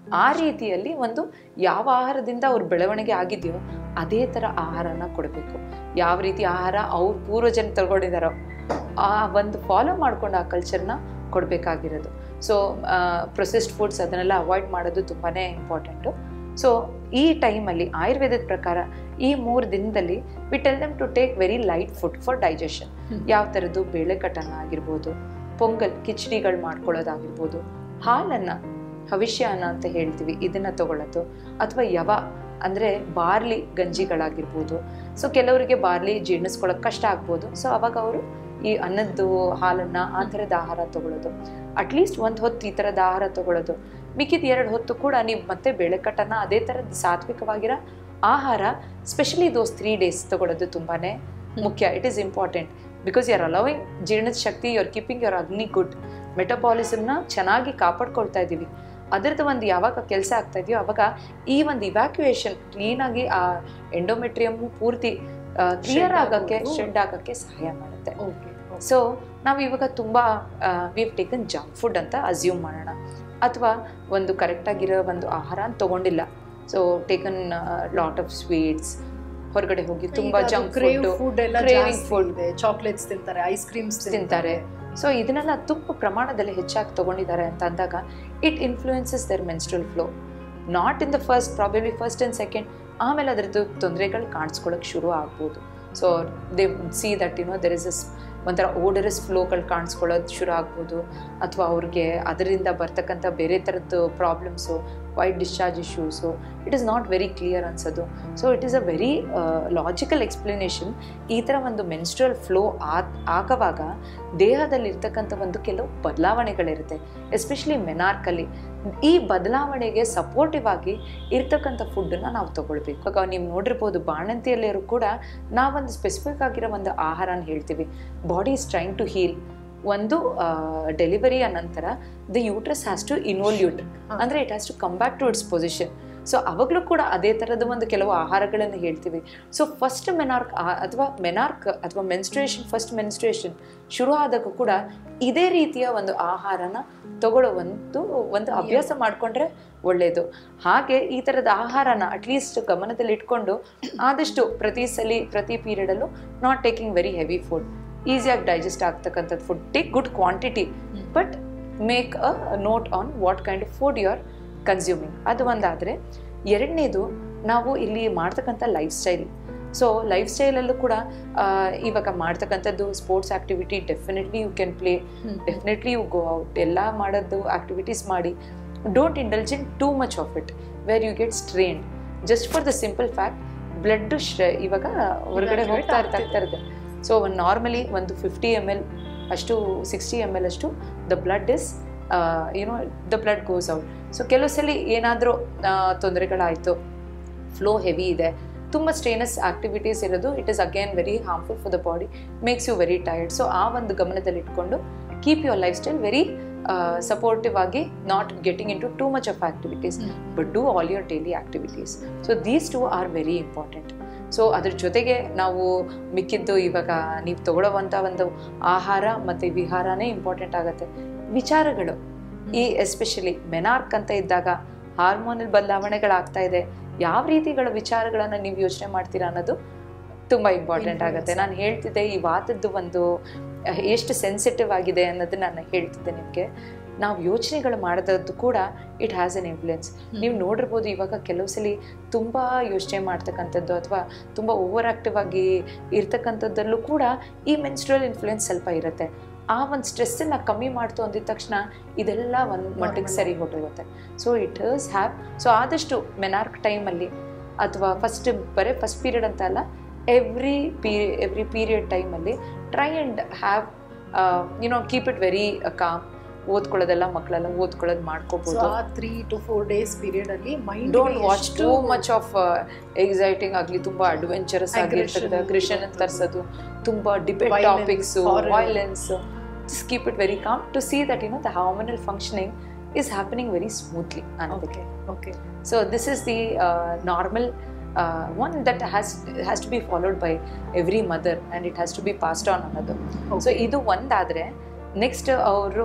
ಆ ರೀತಿಯಲ್ಲಿ ಒಂದು ಯಾವ ಆಹಾರದಿಂದ ಅವ್ರ ಬೆಳವಣಿಗೆ ಆಗಿದೆಯೋ ಅದೇ ಥರ ಆಹಾರನ ಕೊಡಬೇಕು. ಯಾವ ರೀತಿ ಆಹಾರ ಅವ್ರ ಪೂರ್ವಜನ ತಗೊಂಡಿದ್ದಾರೋ ಆ ಒಂದು ಫಾಲೋ ಮಾಡ್ಕೊಂಡು ಆ ಕಲ್ಚರ್ನ ಕೊಡಬೇಕಾಗಿರೋದು. ಸೊ ಪ್ರೊಸೆಸ್ಡ್ ಫುಡ್ಸ್ ಅದನ್ನೆಲ್ಲ ಅವಾಯ್ಡ್ ಮಾಡೋದು ತುಂಬಾ ಇಂಪಾರ್ಟೆಂಟು. ಸೊ ಈ ಟೈಮಲ್ಲಿ ಆಯುರ್ವೇದದ ಪ್ರಕಾರ ಈ ಮೂರು ದಿನದಲ್ಲಿ we tell them to take very light food for digestion. ಯಾವ ಥರದ್ದು ಬೇಳೆಕಟ್ಟನ್ನ ಆಗಿರ್ಬೋದು, ಪೊಂಗಲ್ ಕಿಚಡಿಗಳು ಮಾಡ್ಕೊಳ್ಳೋದಾಗಿರ್ಬೋದು, ಹಾಲನ್ನು ಭವಿಷ್ಯ ಅನ್ನ ಅಂತ ಹೇಳ್ತೀವಿ ಇದನ್ನು ತಗೊಳ್ಳೋದು, ಅಥವಾ ಯವ ಅಂದರೆ ಬಾರ್ಲಿ ಗಂಜಿಗಳಾಗಿರ್ಬೋದು. ಸೊ ಕೆಲವರಿಗೆ ಬಾರ್ಲಿ ಜೀರ್ಣಿಸ್ಕೊಳ್ಳೋಕೆ ಕಷ್ಟ ಆಗ್ಬೋದು. ಸೊ ಅವಾಗ ಅವರು ಈ ಅನ್ನದ್ದು ಹಾಲನ್ನು ಆ ಥರದ ಆಹಾರ ತಗೊಳ್ಳೋದು, ಅಟ್ಲೀಸ್ಟ್ ಒಂದು ಹೊತ್ತು ಈ ಥರದ ಆಹಾರ ತಗೊಳ್ಳೋದು. ಮಿಕ್ಕಿದ ಎರಡು ಹೊತ್ತು ಕೂಡ ನೀವು ಮತ್ತೆ ಬೇಳೆಕಟ್ಟನ್ನು ಅದೇ ಥರದ ಸಾತ್ವಿಕವಾಗಿರೋ ಆಹಾರ ಸ್ಪೆಷಲಿ ದೋಸ್ ತ್ರೀ ಡೇಸ್ ತಗೊಳ್ಳೋದು ತುಂಬಾ ಮುಖ್ಯ. It is important because you are allowing ಜೀರ್ಣದ ಶಕ್ತಿ, you are keeping your agni good, ಮೆಟಬಾಲಿಸಮ್ನ ಚೆನ್ನಾಗಿ ಕಾಪಾಡ್ಕೊಳ್ತಾ ಇದ್ದೀವಿ. ಅದರದ್ದು ಒಂದು ಯಾವಾಗ ಕೆಲಸ ಆಗ್ತಾ ಇದೆಯೋ ಅವಾಗ ಈ ಒಂದು ಇವ್ಯಾಕ್ಯುಯೇಷನ್ ಕ್ಲೀನಾಗಿ ಆ ಎಂಡೋಮೆಟ್ರಿಯಮ್ಮು ಪೂರ್ತಿ ಕ್ಲಿಯರ್ ಆಗೋಕ್ಕೆ ಶೆಡ್ ಆಗೋಕ್ಕೆ ಸಹಾಯ ಮಾಡುತ್ತೆ. ಸೊ ನಾವು ಇವಾಗ ತುಂಬ we have taken junk food ಅಂತ ಅಸ್ಯೂಮ್ ಮಾಡೋಣ, ಅಥವಾ ಒಂದು ಕರೆಕ್ಟಾಗಿರೋ ಒಂದು ಆಹಾರ ತೊಗೊಂಡಿಲ್ಲ. So taken lot of sweets, ಹೊರಗಡೆ ಹೋಗಿ ತುಂಬ junk food, craving food, chocolates ತಿಂತಾರೆ, ಐಸ್ ಕ್ರೀಮ್ಸ್ ತಿಂತಾರೆ. ಸೊ ಇದನ್ನೆಲ್ಲ ತುಂಬ ಪ್ರಮಾಣದಲ್ಲಿ ಹೆಚ್ಚಾಗಿ ತೊಗೊಂಡಿದ್ದಾರೆ ಅಂತ ಅಂದಾಗ it influences their menstrual flow, not in the first, probably first and second. ಆಮೇಲೆ ಅದರದ್ದು ತೊಂದರೆಗಳು ಕಾಣಿಸ್ಕೊಳ್ಳೋಕೆ ಶುರು ಆಗ್ಬೋದು. So they see that you know there is us ಒಂಥರ ಓಡರಸ್ ಫ್ಲೋಗಳು ಕಾಣಿಸ್ಕೊಳ್ಳೋದು ಶುರು ಆಗ್ಬೋದು, ಅಥವಾ ಅವ್ರಿಗೆ ಅದರಿಂದ ಬರ್ತಕ್ಕಂಥ ಬೇರೆ ಥರದ್ದು problems, white discharge issues, it is not very clear ಅನ್ಸೋದು. So it is a very logical explanation. ಈ ಥರ ಒಂದು ಮೆನ್ಸ್ಟ್ರಲ್ ಫ್ಲೋ ಆಗುವಾಗ ದೇಹದಲ್ಲಿರ್ತಕ್ಕಂಥ ಒಂದು ಕೆಲವು ಬದಲಾವಣೆಗಳಿರುತ್ತೆ, ಎಸ್ಪೆಷಲಿ ಮೆನಾರ್ಕಲ್ಲಿ. ಈ ಬದಲಾವಣೆಗೆ ಸಪೋರ್ಟಿವ್ ಆಗಿ ಇರ್ತಕ್ಕಂಥ ಫುಡ್ಡನ್ನು ನಾವು ತೊಗೊಳ್ಬೇಕು. ಇವಾಗ ನೀವು ನೋಡಿರ್ಬೋದು ಬಾಣಂತಿಯಲ್ಲಿಯವರು ಕೂಡ ನಾವೊಂದು ಸ್ಪೆಸಿಫಿಕ್ ಆಗಿರೋ ಒಂದು ಆಹಾರನ ಹೇಳ್ತೀವಿ. Body is trying to heal. ಒಂದು ಡೆಲಿವರಿಯ ನಂತರ the uterus has to involute, ಅಂದರೆ it has to come back to its position. So ಅವಾಗಲೂ ಕೂಡ ಅದೇ ಥರದ ಒಂದು ಕೆಲವು ಆಹಾರಗಳನ್ನು ಹೇಳ್ತೀವಿ. ಸೊ ಫಸ್ಟ್ ಮೆನಾರ್ಕ್ ಅಥವಾ ಮೆನಾರ್ಕ್ ಅಥವಾ ಮೆನ್ಸ್ಟ್ರೇಷನ್, ಫಸ್ಟ್ ಮೆನ್ಸ್ಟ್ರೇಷನ್ ಶುರು ಆದಾಗ ಕೂಡ ಇದೇ ರೀತಿಯ ಒಂದು ಆಹಾರನ ತಗೊಳ್ಳೋ ಒಂದು ಒಂದು ಅಭ್ಯಾಸ ಮಾಡಿಕೊಂಡ್ರೆ ಒಳ್ಳೆಯದು. ಹಾಗೆ ಈ ಥರದ ಆಹಾರನ ಅಟ್ಲೀಸ್ಟ್ ಗಮನದಲ್ಲಿ ಇಟ್ಕೊಂಡು ಆದಷ್ಟು ಪ್ರತಿ ಸಲ ಪ್ರತಿ ಪೀರಿಯಡಲ್ಲೂ not taking very heavy food, ಈಸಿಯಾಗಿ ಡೈಜೆಸ್ಟ್ ಆಗ್ತಕ್ಕಂಥದ್ದು food, take good quantity, but make a note on what kind of food you are consuming. ಅದು ಒಂದಾದರೆ. ಎರಡನೇದು, ನಾವು ಇಲ್ಲಿ ಮಾಡ್ತಕ್ಕಂಥ ಲೈಫ್ ಸ್ಟೈಲ್. ಸೊ ಲೈಫ್ ಸ್ಟೈಲಲ್ಲೂ ಕೂಡ ಇವಾಗ ಮಾಡ್ತಕ್ಕಂಥದ್ದು sports activity definitely you can play, definitely you go out, ಎಲ್ಲ ಮಾಡೋದು ಆ್ಯಕ್ಟಿವಿಟೀಸ್ ಮಾಡಿ. Don't indulge in too much of it where you get strained just for the simple fact blood ಶ್ರೇ ಇವಾಗ ಹೊರಗಡೆ ಹೋಗ್ತಾ ಇರ್ತಾ ಇರ್ತದೆ. ಸೊ ಒಂದು ನಾರ್ಮಲಿ ಒಂದು ಫಿಫ್ಟಿ ಎಮ್ ಎಲ್ ಅಷ್ಟು, ಸಿಕ್ಸ್ಟಿ ಎಮ್ ಎಲ್ ಅಷ್ಟು the blood is you know the blood goes out. So ಕೆಲವು ಸಲ ಏನಾದರೂ ತೊಂದರೆಗಳಾಯಿತು, ಫ್ಲೋ ಹೆವಿ ಇದೆ, ತುಂಬ ಸ್ಟ್ರೇನಸ್ ಆ್ಯಕ್ಟಿವಿಟೀಸ್ ಇರೋದು, it is again very harmful for the body, makes you very tired. So ಆ ಒಂದು ಗಮನದಲ್ಲಿ ಇಟ್ಕೊಂಡು keep your lifestyle very supportive ಆಗಿ, not getting in to two much of activities, but do all your daily activities. So these two are very important. So ಅದ್ರ ಜೊತೆಗೆ ನಾವು ಮಿಕ್ಕಿದ್ದು ಇವಾಗ ನೀವು ತಗೊಳ್ಳೋವಂಥ ಒಂದು ಆಹಾರ ಮತ್ತು ವಿಹಾರನೇ ಇಂಪಾರ್ಟೆಂಟ್ ಆಗುತ್ತೆ. ವಿಚಾರಗಳು, ಈ ಎಸ್ಪೆಷಲಿ ಮೆನಾರ್ಕ್ ಅಂತ ಇದ್ದಾಗ ಹಾರ್ಮೋನಲ್ ಬದಲಾವಣೆಗಳಾಗ್ತಾ ಇದೆ, ಯಾವ ರೀತಿಗಳ ವಿಚಾರಗಳನ್ನು ನೀವು ಯೋಚನೆ ಮಾಡ್ತೀರಾ ಅನ್ನೋದು ತುಂಬ ಇಂಪಾರ್ಟೆಂಟ್ ಆಗುತ್ತೆ. ನಾನು ಹೇಳ್ತಿದ್ದೆ ಈ ವಾತದ್ದು ಒಂದು ಎಷ್ಟು ಸೆನ್ಸಿಟಿವ್ ಆಗಿದೆ ಅನ್ನೋದನ್ನ ನಾನು ಹೇಳ್ತಿದ್ದೆ ನಿಮಗೆ. ನಾವು ಯೋಚನೆಗಳು ಮಾಡೋದು ಕೂಡ ಇಟ್ ಹ್ಯಾಸ್ ಎನ್ ಇನ್ಫ್ಲುಯೆನ್ಸ್. ನೀವು ನೋಡಿರ್ಬೋದು ಇವಾಗ ಕೆಲವು ಸಲ ತುಂಬ ಯೋಚನೆ ಮಾಡ್ತಕ್ಕಂಥದ್ದು ಅಥವಾ ತುಂಬ ಓವರ್ ಆ್ಯಕ್ಟಿವ್ ಆಗಿ ಇರ್ತಕ್ಕಂಥದ್ದಲ್ಲೂ ಕೂಡ ಈ ಮೆನ್ಸ್ಟ್ರಲ್ ಇನ್ಫ್ಲುಯೆನ್ಸ್ ಸ್ವಲ್ಪ ಇರುತ್ತೆ. ಆ ಒಂದು ಸ್ಟ್ರೆಸ್ಸನ್ನು ಕಮ್ಮಿ ಮಾಡ್ತು ಅಂದಿದ ತಕ್ಷಣ ಇದೆಲ್ಲ ಒಂದು ಮಟ್ಟಿಗೆ ಸರಿ ಹೊರಟೋಗುತ್ತೆ. So it is have so ಆದಷ್ಟು ಮೆನಾರ್ಕ್ ಟೈಮಲ್ಲಿ ಅಥವಾ ಫಸ್ಟ್ ಬರೀ ಫಸ್ಟ್ ಪೀರಿಯಡ್ ಅಂತ ಅಲ್ಲ, ಎವ್ರಿ ಪೀ ಎವ್ರಿ ಪೀರಿಯಡ್ ಟೈಮಲ್ಲಿ try and have you know keep it very calm. ಓದ್ಕೊಳ್ಳೋದೆಲ್ಲ ಮಕ್ಕಳೆಲ್ಲ ಓದ್ಕೊಳ್ಳೋದು ಮಾಡ್ಕೋಬಹುದು. Three to four days period ಅಲ್ಲಿ mind don't watch too much of exciting ಆಗಲಿ, ತುಂಬಾ ಅಡ್ವೆಂಚರಸ್ ಆಗಿರ್ತದೆ, ಅಗ್ರೆಷನ್ ತರಿಸೋದು, ತುಂಬಾ debate topics, violence. Just keep it very calm to see that you know the hormonal functioning is happening very smoothly. Okay. Okay. So this is the uh, normal uh, one that has has to be followed by every mother and it has to be passed on another. Okay. So idu ಒಂದಾದ್ರೆ next ಅವರು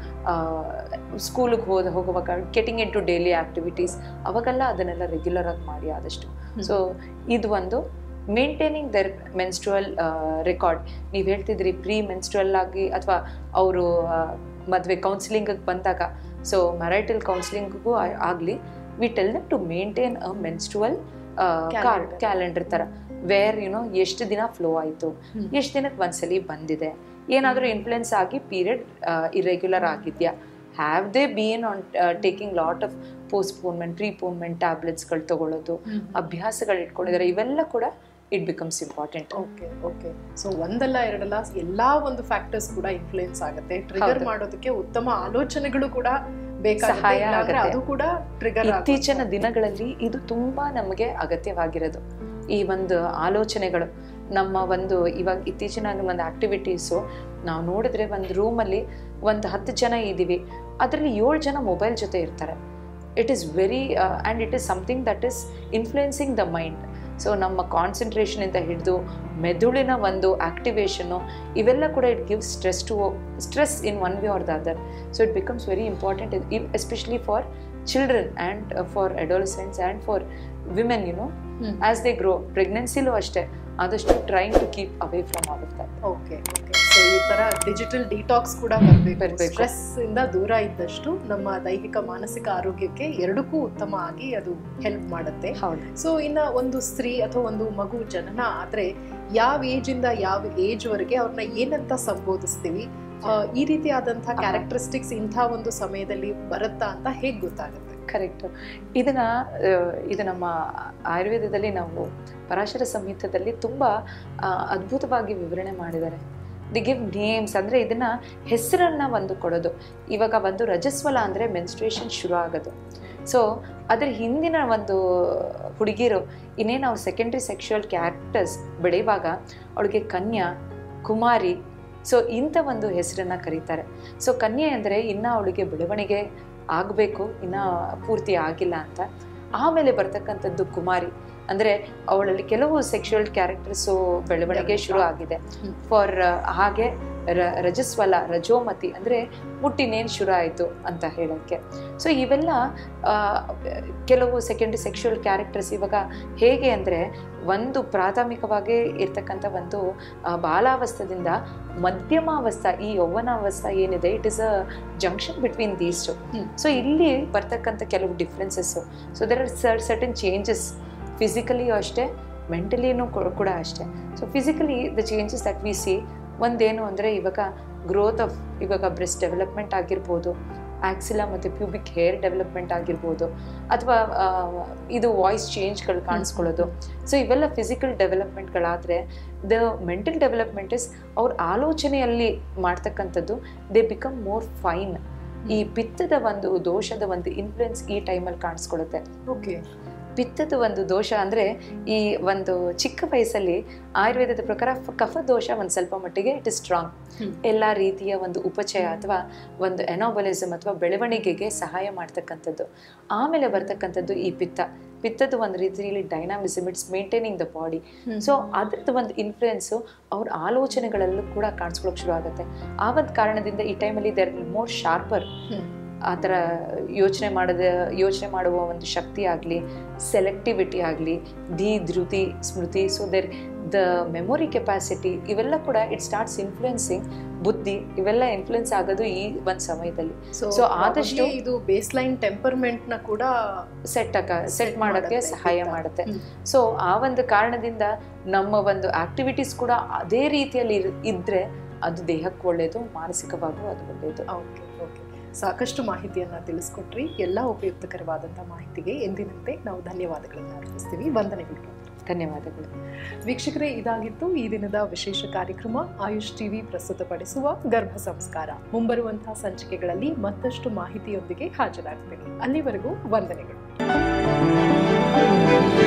ಸ್ಕೂಲಿಗೆ ಹೋದ ಹೋಗುವಾಗ getting into daily activities ಅವಾಗೆಲ್ಲ ಅದನ್ನೆಲ್ಲ regular ಆಗಿ ಮಾಡಿ ಆದಷ್ಟು. ಸೊ ಇದು ಒಂದು ಮೇಂಟೈನಿಂಗ್ ದರ್ ಮೆನ್ಸ್ಟ್ರುವಲ್ ರೆಕಾರ್ಡ್. ನೀವು ಹೇಳ್ತಿದ್ರಿ ಪ್ರೀ ಮೆನ್ಸ್ಟ್ರುವಲ್ ಆಗಿ ಅಥವಾ ಅವರು ಮದುವೆ ಕೌನ್ಸಿಲಿಂಗಿಗೆ ಬಂದಾಗ, ಸೊ ಮ್ಯಾರೈಟಲ್ ಕೌನ್ಸಿಲಿಂಗ್ಗೂ ಆಗಲಿ we tell them to maintain a menstrual card calendar ಥರ, ವೇರ್ ಯುನೋ ಎಷ್ಟು ದಿನ ಫ್ಲೋ ಆಯಿತು, ಎಷ್ಟು ದಿನಕ್ಕೆ ಒಂದ್ಸಲಿ ಬಂದಿದೆ, ಏನಾದರೂ ಇನ್ಫ್ಲುಯೆನ್ಸ್ ಆಗಿ ಪೀರಿಯಡ್ ಇರೆಗ್ಯುಲರ್ ಆಗಿದೆಯಾ, have they been on taking lot of postponement preponement ಟ್ಯಾಬ್ಲೆಟ್ಸ್ಗಳು ತಗೊಳ್ಳೋದು, ಅಭ್ಯಾಸಗಳು ಇಟ್ಕೊಂಡಿದ್ದಾರೆ, ಇವೆಲ್ಲ ಕೂಡ it becomes important. Okay okay so ಒಂದಲ್ಲ ಎರಡಲ್ಲ ಎಲ್ಲಾ ಒಂದು ಫ್ಯಾಕ್ಟರ್ಸ್ ಕೂಡ ಇನ್ಫ್ಲುಯೆನ್ಸ್ ಆಗುತ್ತೆ. ಟ್ರಿಗರ್ ಮಾಡೋದಕ್ಕೆ ಉತ್ತಮ ಆಲೋಚನೆಗಳು ಕೂಡ ಸಹಾಯ ಆಗುತ್ತೆ. ಅದು ಕೂಡ ಟ್ರಿಗರ್ ಇತ್ತೀಚಿನ ದಿನಗಳಲ್ಲಿ ಇದು ತುಂಬಾ ನಮಗೆ ಅಗತ್ಯವಾಗಿರೋದು. ಈ ಒಂದು ಆಲೋಚನೆಗಳು ನಮ್ಮ ಒಂದು ಇವಾಗ ಇತ್ತೀಚಿನ ಒಂದು ಆಕ್ಟಿವಿಟೀಸು ನಾವು ನೋಡಿದ್ರೆ ಒಂದು ರೂಮಲ್ಲಿ ಒಂದು ಹತ್ತು ಜನ ಇದ್ದೀವಿ, ಅದರಲ್ಲಿ ಏಳು ಜನ ಮೊಬೈಲ್ ಜೊತೆ ಇರ್ತಾರೆ. It is very and it is something that is influencing the mind. So ನಮ್ಮ ಕಾನ್ಸಂಟ್ರೇಷನಿಂದ ಹಿಡಿದು ಮೆದುಳಿನ ಒಂದು ಆಕ್ಟಿವೇಶನು ಇವೆಲ್ಲ ಕೂಡ it gives stress to stress in one way or the other. So it becomes very important especially for children and uh, for adolescents and for women, you know, hmm. as they grow. Pregnancy-ಲೂ ಅಷ್ಟೇ, ಆದಷ್ಟು trying to keep away from all of that. Okay okay so ಈ ಥರ digital detox ಕೂಡ ಬರಬೇಕು. Stress ಇಂದ ದೂರ ಇದ್ದಷ್ಟು ನಮ್ಮ ದೈಹಿಕ ಮಾನಸಿಕ ಆರೋಗ್ಯಕ್ಕೆ ಎರಡಕ್ಕೂ ಉತ್ತಮ ಆಗಿ ಅದು ಹೆಲ್ಪ್ ಮಾಡುತ್ತೆ. ಹೌದು. ಸೊ ಇನ್ನು ಒಂದು ಸ್ತ್ರೀ ಅಥವಾ ಒಂದು ಮಗು ಜನನ ಆದರೆ ಯಾವ ಏಜಿಂದ ಯಾವ ಏಜ್ ವರೆಗೆ ಅವ್ರನ್ನ ಏನಂತ ಸಂಬೋಧಿಸ್ತೀವಿ, ಈ ರೀತಿಯಾದಂತಹ ಕ್ಯಾರೆಕ್ಟರಿಸ್ಟಿಕ್ಸ್ ಇಂಥ ಒಂದು ಸಮಯದಲ್ಲಿ ಬರುತ್ತಾ ಅಂತ ಹೇಗೆ ಗೊತ್ತಾಗುತ್ತೆ? ಕರೆಕ್ಟು. ಇದನ್ನ ಇದು ನಮ್ಮ ಆಯುರ್ವೇದದಲ್ಲಿ ನಾವು ಪರಾಶರ ಸಂಹಿತದಲ್ಲಿ ತುಂಬ ಅದ್ಭುತವಾಗಿ ವಿವರಣೆ ಮಾಡಿದ್ದಾರೆ. ದಿ ಗಿವ್ ನೇಮ್ಸ್, ಅಂದರೆ ಇದನ್ನ ಹೆಸರನ್ನ ಒಂದು ಕೊಡೋದು. ಇವಾಗ ಒಂದು ರಜಸ್ವಲ ಅಂದರೆ ಮೆನ್ಸ್ಟ್ರೇಷನ್ ಶುರು ಆಗೋದು. ಸೊ ಅದ್ರ ಹಿಂದಿನ ಒಂದು ಹುಡುಗಿರು ಇನ್ನೇ ನಾವು ಸೆಕೆಂಡ್ರಿ ಸೆಕ್ಷುವಲ್ ಕ್ಯಾರೆಕ್ಟರ್ಸ್ ಬೆಳೆಯುವಾಗ ಅವಳಿಗೆ ಕನ್ಯಾ, ಕುಮಾರಿ, ಸೊ ಇಂಥ ಒಂದು ಹೆಸರನ್ನು ಕರೀತಾರೆ. ಸೊ ಕನ್ಯೆ ಅಂದರೆ ಇನ್ನೂ ಅವಳಿಗೆ ಬೆಳವಣಿಗೆ ಆಗಬೇಕು, ಇನ್ನೂ ಪೂರ್ತಿ ಆಗಿಲ್ಲ ಅಂತ. ಆಮೇಲೆ ಬರ್ತಕ್ಕಂಥದ್ದು ಕುಮಾರಿ, ಅಂದರೆ ಅವಳಲ್ಲಿ ಕೆಲವು ಸೆಕ್ಷುವಲ್ ಕ್ಯಾರೆಕ್ಟರ್ಸು ಬೆಳವಣಿಗೆ ಶುರು ಆಗಿದೆ. ಫಾರ್ ಹಾಗೆ ರ ರಜಸ್ವಲ ರಜೋಮತಿ ಅಂದರೆ ಮುಟ್ಟಿನೇನು ಶುರು ಆಯಿತು ಅಂತ ಹೇಳೋಕ್ಕೆ. ಸೊ ಇವೆಲ್ಲ ಕೆಲವು ಸೆಕೆಂಡ್ರಿ ಸೆಕ್ಷುವಲ್ ಕ್ಯಾರೆಕ್ಟರ್ಸ್ ಇವಾಗ ಹೇಗೆ ಅಂದರೆ ಒಂದು ಪ್ರಾಥಮಿಕವಾಗಿ ಇರ್ತಕ್ಕಂಥ ಒಂದು ಬಾಲಾವಸ್ಥದಿಂದ ಮಧ್ಯಮಾವಸ್ಥಾ, ಈ ಯೌವನಾವಸ್ಥಾ ಏನಿದೆ, it is a junction between these two. So ಇಲ್ಲಿ ಬರ್ತಕ್ಕಂಥ ಕೆಲವು ಡಿಫ್ರೆನ್ಸಸ್ಸು. ಸೊ ದೆರ್ ಆರ್ ಸರ್ ಸರ್ಟನ್ ಚೇಂಜಸ್ ಫಿಸಿಕಲಿಯೂ ಅಷ್ಟೇ, ಮೆಂಟಲಿನೂ ಕೂಡ ಅಷ್ಟೇ. So physically the changes that we see ಒಂದೇನು ಅಂದರೆ ಇವಾಗ ಗ್ರೋತ್ ಆಫ್ ಇವಾಗ ಬ್ರೆಸ್ಟ್ ಡೆವಲಪ್ಮೆಂಟ್ ಆಗಿರ್ಬೋದು, ಆಕ್ಸಿಲಾ ಮತ್ತು ಪ್ಯೂಬಿಕ್ ಹೇರ್ ಡೆವಲಪ್ಮೆಂಟ್ ಆಗಿರ್ಬೋದು, ಅಥವಾ ಇದು ವಾಯ್ಸ್ ಚೇಂಜ್ಗಳು ಕಾಣಿಸ್ಕೊಳ್ಳೋದು. ಸೊ ಇವೆಲ್ಲ ಫಿಸಿಕಲ್ ಡೆವಲಪ್ಮೆಂಟ್ಗಳಾದರೆ ದ ಮೆಂಟಲ್ ಡೆವಲಪ್ಮೆಂಟ್ ಇಸ್ ಅವ್ರ ಆಲೋಚನೆಯಲ್ಲಿ ಮಾಡ್ತಕ್ಕಂಥದ್ದು ದೇ ಬಿಕಮ್ ಮೋರ್ ಫೈನ್. ಈ ಪಿತ್ತದ ಒಂದು ದೋಷದ ಒಂದು ಇನ್ಫ್ಲುಯೆನ್ಸ್ ಈ ಟೈಮಲ್ಲಿ ಕಾಣಿಸ್ಕೊಳ್ಳುತ್ತೆ. ಓಕೆ, ಪಿತ್ತದ ಒಂದು ದೋಷ ಅಂದರೆ ಈ ಒಂದು ಚಿಕ್ಕ ವಯಸ್ಸಲ್ಲಿ ಆಯುರ್ವೇದದ ಪ್ರಕಾರ ಕಫ ದೋಷ ಒಂದು ಸ್ವಲ್ಪ ಮಟ್ಟಿಗೆ ಇಟ್ ಇಸ್ ಸ್ಟ್ರಾಂಗ್. ಎಲ್ಲ ರೀತಿಯ ಒಂದು ಉಪಚಯ ಅಥವಾ ಒಂದು ಎನಾಬಲಿಸಮ್ ಅಥವಾ ಬೆಳವಣಿಗೆಗೆ ಸಹಾಯ ಮಾಡ್ತಕ್ಕಂಥದ್ದು. ಆಮೇಲೆ ಬರ್ತಕ್ಕಂಥದ್ದು ಈ ಪಿತ್ತ. ಪಿತ್ತದ ಒಂದು ರೀತಿಯಲ್ಲಿ dynamism, it's maintaining the body. So ಅದ್ರದ್ದು ಒಂದು ಇನ್ಫ್ಲುಯೆನ್ಸು ಅವ್ರ ಆಲೋಚನೆಗಳಲ್ಲೂ ಕೂಡ ಕಾಣಿಸ್ಕೊಳ್ಳೋಕೆ ಶುರು ಆಗುತ್ತೆ. ಆ ಒಂದು ಕಾರಣದಿಂದ ಈ ಟೈಮಲ್ಲಿ ದೇ ಆರ್ ಮೋರ್ ಶಾರ್ಪರ್. ಆ ಥರ ಯೋಚನೆ ಮಾಡದ ಯೋಚನೆ ಮಾಡುವ ಒಂದು ಶಕ್ತಿ ಆಗಲಿ, ಸೆಲೆಕ್ಟಿವಿಟಿ ಆಗಲಿ, ಧೀ ಧೃತಿ ಸ್ಮೃತಿ, so there the memory capacity, ಇವೆಲ್ಲ ಕೂಡ ಇಟ್ ಸ್ಟಾರ್ಟ್ಸ್ ಇನ್ಫ್ಲುಯೆನ್ಸಿಂಗ್ ಬುದ್ಧಿ. ಇವೆಲ್ಲ ಇನ್ಫ್ಲುಯೆನ್ಸ್ ಆಗೋದು ಈ ಒಂದು ಸಮಯದಲ್ಲಿ. ಸೊ ಆದಷ್ಟು ಇದು ಬೇಸ್ ಲೈನ್ ಟೆಂಪರ್ಮೆಂಟ್ ನ ಕೂಡ ಸೆಟ್ ಆಗ ಸೆಟ್ ಮಾಡೋಕ್ಕೆ ಸಹಾಯ ಮಾಡುತ್ತೆ. ಸೊ ಆ ಒಂದು ಕಾರಣದಿಂದ ನಮ್ಮ ಒಂದು ಆಕ್ಟಿವಿಟೀಸ್ ಕೂಡ ಅದೇ ರೀತಿಯಲ್ಲಿ ಇದ್ರೆ ಅದು ದೇಹಕ್ಕೆ ಒಳ್ಳೆಯದು, ಮಾನಸಿಕವಾಗೂ ಅದು ಒಳ್ಳೆಯದು. ಓಕೆ ಓಕೆ ಸಾಕಷ್ಟು ಮಾಹಿತಿಯನ್ನು ತಿಳಿಸ್ಕೊಟ್ರಿ. ಎಲ್ಲ ಉಪಯುಕ್ತಕರವಾದಂಥ ಮಾಹಿತಿಗೆ ಎಂದಿನಂತೆ ನಾವು ಧನ್ಯವಾದಗಳನ್ನು ಅರ್ಪಿಸ್ತೀವಿ. ವಂದನೆಗಳು. ಧನ್ಯವಾದಗಳು ವೀಕ್ಷಕರೇ, ಇದಾಗಿತ್ತು ಈ ದಿನದ ವಿಶೇಷ ಕಾರ್ಯಕ್ರಮ ಆಯುಷ್ ಟಿವಿ ಪ್ರಸ್ತುತಪಡಿಸುವ ಗರ್ಭ ಸಂಸ್ಕಾರ. ಮುಂಬರುವಂತಹ ಸಂಚಿಕೆಗಳಲ್ಲಿ ಮತ್ತಷ್ಟು ಮಾಹಿತಿಯೊಂದಿಗೆ ಹಾಜರಾಗ್ತೀನಿ. ಅಲ್ಲಿವರೆಗೂ ವಂದನೆಗಳು.